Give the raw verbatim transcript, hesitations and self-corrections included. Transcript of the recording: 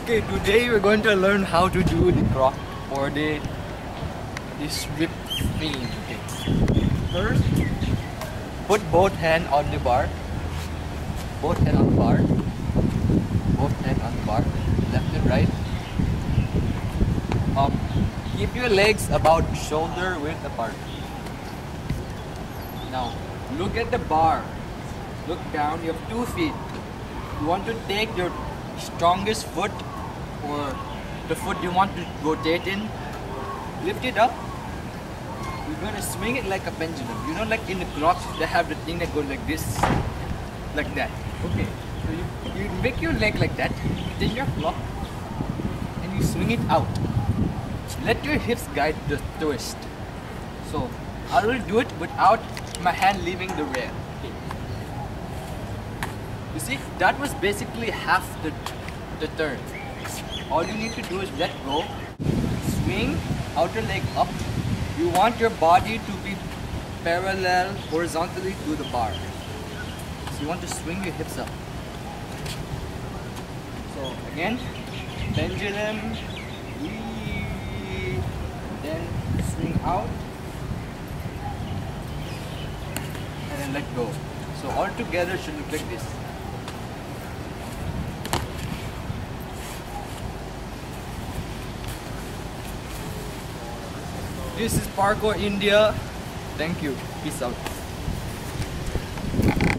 Okay, today we're going to learn how to do the croc or the this whip thing. Okay. First, put both hands on the bar. Both hands on the bar. Both hands on the bar. Left and right. Um, keep your legs about shoulder width apart. Now, look at the bar. Look down. You have two feet. You want to take your strongest foot or the foot you want to rotate in, lift it up. You're gonna swing it like a pendulum. You know, like in the clocks they have the thing that goes like this, like that. Okay, so you, you make your leg like that, then your clock, and you swing it out. Let your hips guide the twist. So I will do it without my hand leaving the rail. Okay. You see, that was basically half the, the turn. All you need to do is let go, swing outer leg up. You want your body to be parallel horizontally to the bar. So you want to swing your hips up. So again, pendulum, wee, then swing out, and then let go. So all together should look like this. This is Parkour India. Thank you. Peace out.